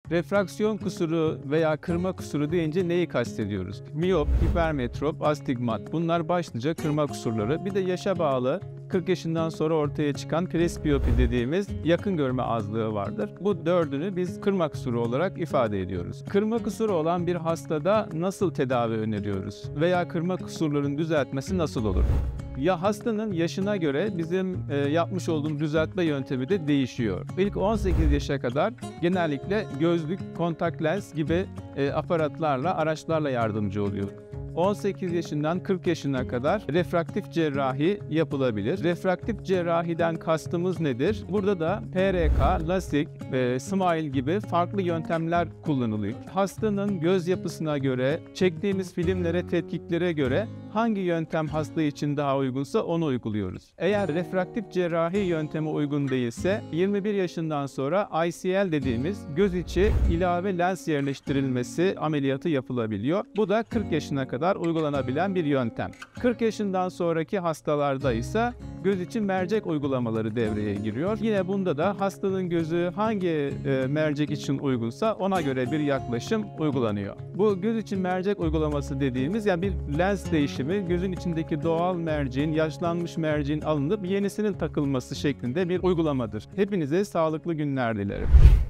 Refraksiyon kusuru veya kırma kusuru deyince neyi kastediyoruz? Miyop, hipermetrop, astigmat bunlar başlıca kırma kusurları. Bir de yaşa bağlı 40 yaşından sonra ortaya çıkan presbiyopi dediğimiz yakın görme azlığı vardır. Bu dördünü biz kırma kusuru olarak ifade ediyoruz. Kırma kusuru olan bir hastada nasıl tedavi öneriyoruz? Veya kırma kusurların düzeltmesi nasıl olur? Ya hastanın yaşına göre bizim yapmış olduğumuz düzeltme yöntemi de değişiyor. İlk 18 yaşa kadar genellikle gözlük, kontak lens gibi aparatlarla, araçlarla yardımcı oluyor. 18 yaşından 40 yaşına kadar refraktif cerrahi yapılabilir. Refraktif cerrahiden kastımız nedir? Burada da PRK, LASIK, SMILE gibi farklı yöntemler kullanılıyor. Hastanın göz yapısına göre, çektiğimiz filmlere, tetkiklere göre hangi yöntem hasta için daha uygunsa onu uyguluyoruz. Eğer refraktif cerrahi yöntemi uygun değilse 21 yaşından sonra ICL dediğimiz göz içi ilave lens yerleştirilmesi ameliyatı yapılabiliyor. Bu da 40 yaşına kadar uygulanabilen bir yöntem. 40 yaşından sonraki hastalarda ise göz için mercek uygulamaları devreye giriyor. Yine bunda da hastanın gözü hangi mercek için uygunsa ona göre bir yaklaşım uygulanıyor. Bu göz için mercek uygulaması dediğimiz yani bir lens değişimi, gözün içindeki doğal merceğin, yaşlanmış merceğin alınıp yenisinin takılması şeklinde bir uygulamadır. Hepinize sağlıklı günler dilerim.